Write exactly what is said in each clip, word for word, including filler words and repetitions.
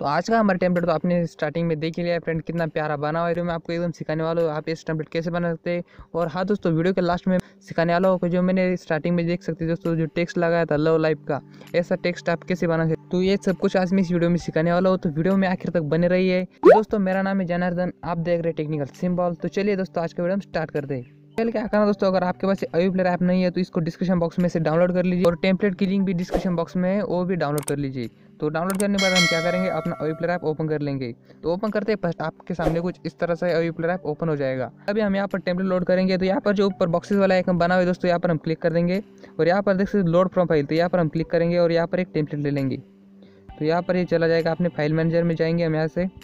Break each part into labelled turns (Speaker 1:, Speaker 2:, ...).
Speaker 1: आज का हमारा टेम्पलेट तो आपने स्टार्टिंग में देख ही लिया फ्रेंड, कितना प्यारा बना हुआ है। मैं आपको एकदम सिखाने वाला हूँ आप इस टेम्पलेट कैसे बना सकते हैं। और हाँ दोस्तों, वीडियो के लास्ट में सिखाने वाला हूँ जो मैंने स्टार्टिंग में देख सकते दोस्तों, जो टेक्स्ट लगाया था लव लाइफ का, ऐसा टेक्स्ट आप कैसे बना सकते। तो ये सब कुछ आज मैं इस वीडियो में सिखाने वाला हूँ, तो वीडियो में आखिर तक बने रही है। तो दोस्तों, मेरा नाम है जनार्दन, आप देख रहे हैं टेक्निकल सिंबल। तो चलिए दोस्तों, आज का वीडियो हम स्टार्ट करते हैं। पहले क्या करना दोस्तों, अगर आपके पास अवी प्लेयर ऐप नहीं है तो इसको डिस्क्रिप्शन बॉक्स में से डाउनलोड कर लीजिए, और टेम्पलेट की लिंक भी डिस्क्रिप्शन बॉक्स में है, वो भी डाउनलोड कर लीजिए। तो डाउनलोड करने के बाद हम क्या करेंगे, अपना अवी प्लेयर ऐप ओपन कर लेंगे। तो ओपन करते हैं फर्स्ट आपके सामने कुछ इस तरह से अवी प्लेयर ऐप ओपन हो जाएगा। अभी हम यहाँ पर टेम्पलेट लोड करेंगे, तो यहाँ पर जो ऊपर बॉक्सेस वाला आइकन बना हुआ है दोस्तों, यहाँ पर हम क्लिक कर देंगे। और यहाँ पर देख सकते लोड फ्रॉम फाइल, तो यहाँ पर हम क्लिक करेंगे और यहाँ पर एक टेम्पलेट ले लेंगे। तो यहाँ पर ये चला जाएगा, अपने फाइल मैनेजर में जाएंगे हम यहाँ से।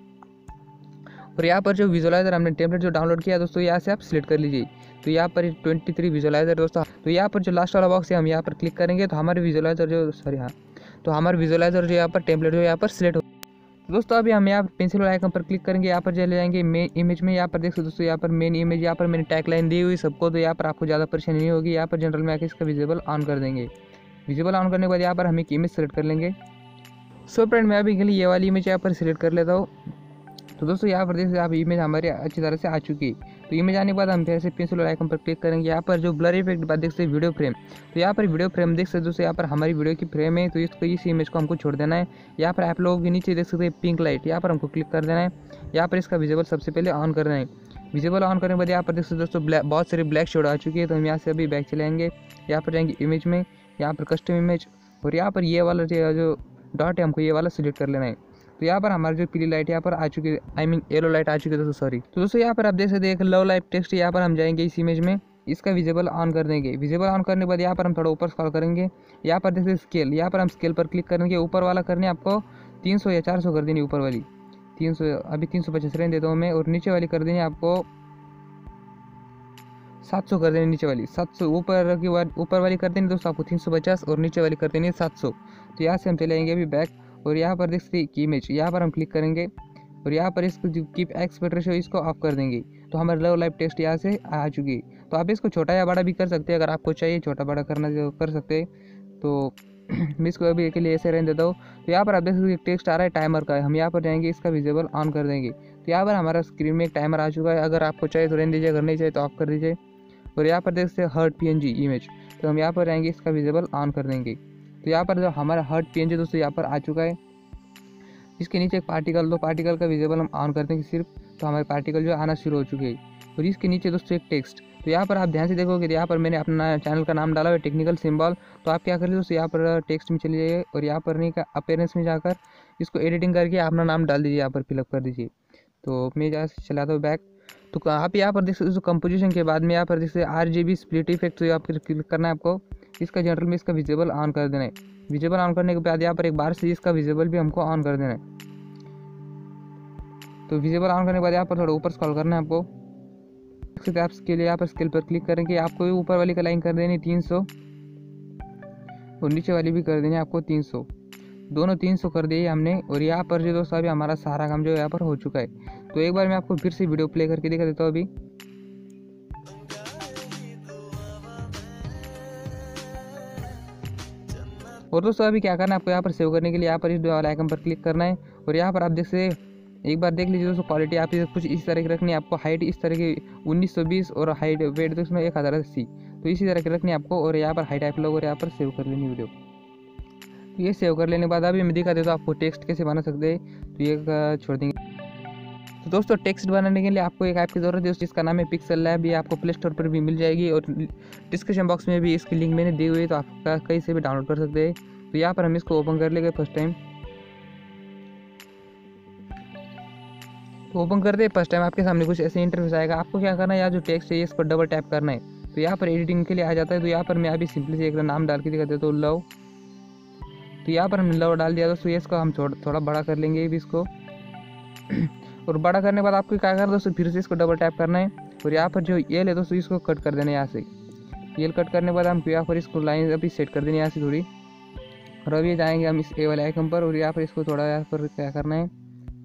Speaker 1: और यहाँ पर जो विजुअलाइजर हमने टेम्पलेट जो डाउनलोड किया दोस्तों, यहाँ से आप सिलेक्ट कर लीजिए। तो यहाँ पर ट्वेंटी थ्री विजुअलाइजर दोस्तों, तो यहाँ पर जो लास्ट वाला बॉक्स है हम यहाँ पर क्लिक करेंगे, तो हमारे विजुअलाइजर जो सॉरी हाँ तो हमारे विजुअलाइजर जो यहाँ पर टेम्पलेट जो यहाँ पर सिलेक्ट हो। तो दोस्तों अभी हम यहाँ पेंसिल वाला आइकन पर क्लिक करेंगे, यहाँ पर चले जाएंगे मेन इमेज में। यहाँ पर देख सकते दोस्तों, यहाँ पर मेन इमेज, यहाँ पर मैंने टैग लाइन दी हुई सबको, तो यहाँ पर आपको ज़्यादा परेशानी नहीं होगी। यहाँ पर जनरल में आके इसका विजिबल ऑन कर देंगे। विजिबल ऑन करने के बाद यहाँ पर हम एक इमेज सेलेक्ट कर लेंगे। सो फ्रेंड, मैं अभी के लिए ये वाली इमेज यहाँ पर सिलेक्ट कर लेता हूँ। तो दोस्तों यहाँ पर देखिए आप इमेज हमारे अच्छी तरह से आ चुकी है। तो इमेज आने के बाद हम फिर से पेंसिल वाला आइकन पर क्लिक करेंगे। यहाँ पर जो ब्लर इफेक्ट बाद देख सकते वीडियो फ्रेम, तो यहाँ पर वीडियो फ्रेम देख सकते दोस्तों, यहाँ पर हमारी वीडियो की फ्रेम है, तो इसको इस इमेज को हमको छोड़ देना है। यहाँ पर आप लोगों के नीचे देख सकते हैं पिंक लाइट, यहाँ पर हमको क्लिक कर देना है। यहाँ पर इसका विजिबल सबसे पहले ऑन करना है। विजिबल ऑन करने के बाद यहाँ पर देख सकते दोस्तों ब्लैक बहुत सारी ब्लैक शेड आ चुकी है। तो हम यहाँ से अभी बैक चले आएंगे, यहाँ पर जाएंगे इमेज में, यहाँ पर कस्टम इमेज, और यहाँ पर ये वाला जो डॉट है हमको ये वाला सिलेक्ट कर लेना है। तो यहाँ पर हमारी जो पीली लाइट यहाँ पर आ चुकी है, आई मीन येलो लाइट आ चुकी है दोस्तों, सॉरी। तो दोस्तों यहाँ पर आप देख सकते हैं एक लव लाइफ टेक्स्ट, यहाँ पर हम जाएंगे इस इमेज में, इसका विजिबल ऑन कर देंगे। विजिबल ऑन करने के बाद यहाँ पर हम थोड़ा ऊपर स्क्रॉल करेंगे, यहाँ पर देखते स्केल, यहाँ पर हम स्केल पर क्लिक करेंगे। ऊपर वाला करने आपको तीन सौ या चार सौ कर देनी, ऊपर वाली तीन सौ अभी तीन सौ पचास रहने देता हूँ मैं, और नीचे वाली कर देनी आपको सात सौ कर देनी, नीचे वाली सात सौ, ऊपर की ऊपर वाली कर देनी दोस्तों आपको तीन सौ पचास, और नीचे वाली कर देनी सात सौ। तो यहाँ से हम चले आएंगे अभी बैक, और यहाँ पर देख सकते इमेज, यहाँ पर हम क्लिक करेंगे, और यहाँ पर इसको जो कीप एक्सपेक्ट रेशियो इसको ऑफ कर देंगे। तो हमारे लव लाइफ टेक्स्ट यहाँ से आ चुकी है। तो आप इसको छोटा या बड़ा भी कर सकते हैं, अगर आपको चाहिए छोटा बड़ा करना जो कर सकते हैं। तो मैं इसको अभी के लिए ऐसे रहने देता हूँ। तो यहाँ पर आप देख सकते टेक्स्ट आ रहा है टाइमर का, हम यहाँ पर जाएंगे, इसका विजिबल ऑन कर देंगे। तो यहाँ पर हमारा स्क्रीन में एक टाइमर आ चुका है, अगर आपको चाहिए तो रहने दीजिए, अगर नहीं चाहिए तो ऑफ कर दीजिए। और यहाँ पर देख सकते heart P N G image, तो हम यहाँ पर जाएंगे, इसका विजिबल ऑन कर देंगे। तो यहाँ पर जो हमारा हर्ट पी एन जी दोस्तों यहाँ पर आ चुका है। इसके नीचे एक पार्टिकल, दो पार्टिकल का विजिबल हम ऑन कर देंगे सिर्फ, तो हमारे पार्टिकल जो आना शुरू हो चुके हैं। और इसके नीचे दोस्तों एक टेक्स्ट, तो यहाँ पर आप ध्यान से देखोगे, यहाँ पर मैंने अपना चैनल का नाम डाला हुआ है टेक्निकल सिंबल। तो आप क्या करिए दोस्तों, यहाँ पर टेक्स्ट में चले जाइए, और यहाँ पर नहीं का अपीयरेंस में जाकर इसको एडिटिंग करके अपना नाम डाल दीजिए, यहाँ पर फिलअप कर दीजिए। तो मैं यहाँ से चलाता हूँ बैक। तो आप यहाँ पर देख सकते कंपोजिशन के बाद में यहाँ पर देख सकते R G B split effect, तो यहाँ पर क्लिक करना है आपको, इसका जनरल में इसका विजिबल ऑन कर देना है। विजिबल ऑन करने के बाद यहाँ पर एक बार से इसका विजिबल भी हमको ऑन कर देना है। तो विजिबल ऑन करने के बाद यहाँ पर थोड़ा ऊपर स्क्रॉल करना है आपको, देख सकते आप इसके लिए यहाँ पर स्केल पर क्लिक करेंगे, आपको ऊपर वाली का लाइन कर देनी तीन सौ, और नीचे वाली भी कर देनी आपको तीन सौ, दोनों तीन सौ कर दिए हमने। और यहाँ पर जो दोस्तों अभी हमारा सारा काम जो यहाँ पर हो चुका है। तो एक बार मैं आपको फिर से वीडियो प्ले करके दिखा देता हूँ अभी। और दोस्तों अभी क्या करना है आपको, यहाँ पर सेव करने के लिए यहाँ पर इस वाला आइकन पर क्लिक करना है, और यहाँ पर आप देख सकते एक बार देख लीजिए दोस्तों, क्वालिटी आप कुछ इस तरह की रखनी है आपको, हाइट इस तरह की उन्नीस सौ बीस, और हाइट वेट दोस्तों एक हज़ार अस्सी, तो इसी तरह की रखनी है आपको। और यहाँ पर हाइट आप लोग और यहाँ पर सेव कर लेनी वीडियो। तो ये सेव कर लेने के बाद अभी मैं दिखा देता हूँ आपको टेक्स्ट कैसे बना सकते हैं। तो ये छोड़ देंगे। तो दोस्तों टेक्स्ट बनाने के लिए आपको एक ऐप की जरूरत है, जिसका नाम है पिक्सल लैब। ये आपको प्ले स्टोर पर भी मिल जाएगी, और डिस्क्रिप्शन बॉक्स में भी इसकी लिंक मैंने दी हुई है, तो आप कहीं से भी डाउनलोड कर सकते हैं। तो यहाँ पर हम इसको ओपन कर लेंगे फर्स्ट टाइम। तो ओपन करते फर्स्ट टाइम आपके सामने कुछ ऐसे इंटरफेस आएगा। आपको क्या करना है, यहाँ जो टेक्स्ट है इस पर डबल टैप करना है, तो यहाँ पर एडिटिंग के लिए आ जाता है। तो यहाँ पर मैं अभी सिंपली से एक नाम डाल के दिखा देता हूँ, लव। तो यहाँ पर हमने लव डाल दिया दोस्तों, ये इसको हम थोड़ा बड़ा कर लेंगे भी इसको। और बड़ा करने के बाद आपको क्या करना है दोस्तों, फिर से इसको डबल टैप करना है, और यहाँ पर जो येल है दोस्तों इसको कट कर देना है यहाँ से। येल कट करने के बाद हम यहाँ पर इसको लाइन अभी सेट कर देनी है यहाँ से थोड़ी, और अभी जाएंगे हम इस ए वाले आइकन पर, और यहाँ पर इसको थोड़ा यहाँ पर क्या करना है,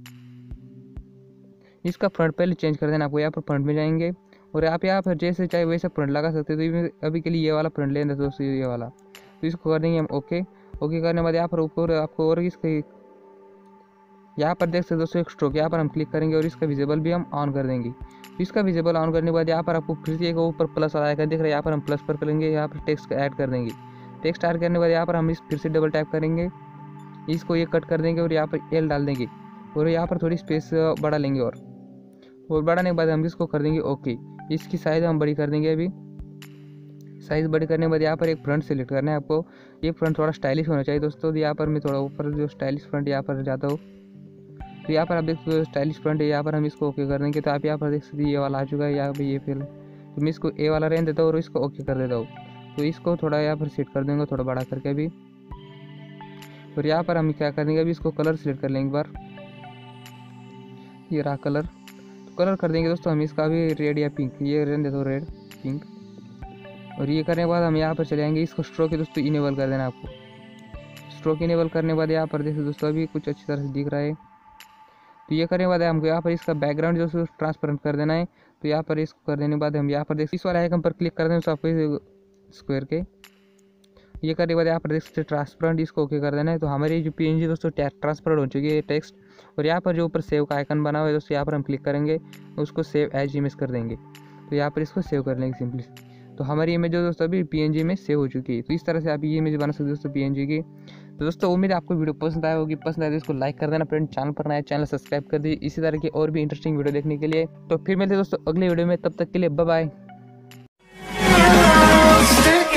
Speaker 1: इसका फ्रंट पहले चेंज कर देना आपको। यहाँ पर फ्रंट में जाएंगे, और आप यहाँ पर जैसे चाहे वैसे फ्रंट लगा सकते हैं। तो अभी के लिए ये वाला फ्रंट लेना है दोस्तों, ये वाला। तो इसको कर देंगे हम ओके। ओके करने के बाद यहाँ पर ऊपर आपको और इसके यहाँ पर देख सकते हो दोस्तों एक स्ट्रोक, यहाँ पर हम क्लिक करेंगे और इसका विजिबल भी हम ऑन कर देंगे। तो इसका विजिबल ऑन करने के बाद यहाँ पर आपको फिर से एक ऊपर प्लस आएगा दिख रहा है, यहाँ पर हम प्लस पर करेंगे, यहाँ पर टेक्स्ट ऐड कर देंगे। टेक्स्ट ऐड करने के बाद यहाँ पर हम इस फिर से डबल टैप करेंगे, इसको ये कट कर देंगे और यहाँ पर एल डाल देंगे और यहाँ पर थोड़ी स्पेस बढ़ा लेंगे और और बढ़ाने के बाद हम इसको कर देंगे ओके। इसकी साइज़ हम बड़ी कर देंगे। अभी साइज़ बड़ी करने के बाद यहाँ पर एक फ्रंट सेलेक्ट करना है आपको। ये फ्रंट थोड़ा स्टाइलिश होना चाहिए दोस्तों। यहाँ पर मैं थोड़ा ऊपर जो स्टाइलिश फ्रंट यहाँ पर जाता हूँ, तो यहाँ पर आप देख सकते हो स्टाइलिश फ्रंट है, यहाँ पर हम इसको ओके कर देंगे। तो आप यहाँ पर देख सकते ये वाला आ चुका है, यहाँ पर ये फिल, तो मैं इसको ए वाला रहने देता हूँ और इसको ओके कर देता हूँ। तो इसको थोड़ा यहाँ पर सेट कर देंगे थोड़ा बड़ा करके अभी। और यहाँ पर हम क्या कर देंगे, अभी इसको कलर सेलेक्ट कर लेंगे एक बार, ये रहा कलर। तो कलर कर देंगे दोस्तों हम इसका भी रेड या पिंक, ये रहने देता हूँ रेड पिंक। और ये करने के बाद हम यहाँ पर चले जाएंगे, इसको स्ट्रोक दोस्तों इनेबल कर देना आपको। स्ट्रोक इनेबल करने के बाद यहाँ पर देखिए दोस्तों अभी कुछ अच्छी तरह से दिख रहा है। तो ये करने के बाद हमको यहाँ पर इसका बैकग्राउंड जो ट्रांसपेरेंट कर देना है। तो यहाँ पर इसको कर देने के बाद हम यहाँ पर देख इस वाले आइकन पर क्लिक कर दें आपको स्क्वायर के। ये करने के बाद यहाँ पर देख सकते ट्रांसपेरेंट, इसको ओके कर देना है। तो हमारी जो पीएनजी दोस्तों ट्रांसपेरेंट हो चुकी है टेक्स्ट। और यहाँ पर जो ऊपर सेव का आइकन बना हुआ है दोस्तों, यहाँ पर हम क्लिक करेंगे उसको सेव एज इमेज कर देंगे। तो यहाँ पर इसको सेव कर लेंगे सिंपली। तो हमारी इमेज जो दोस्तों अभी पीएनजी में सेव हो चुकी है। तो इस तरह से आप ये इमेज बना सकते हो दोस्तों पीएनजी की। तो दोस्तों उम्मीद है आपको वीडियो पसंद आया होगी। पसंद आए तो इसको लाइक कर देना फ्रेंड, चैनल पर नया चैनल सब्सक्राइब कर दीजिए इसी तरह की और भी इंटरेस्टिंग वीडियो देखने के लिए। तो फिर मिलते हैं दोस्तों अगले वीडियो में, तब तक के लिए बाय बाय।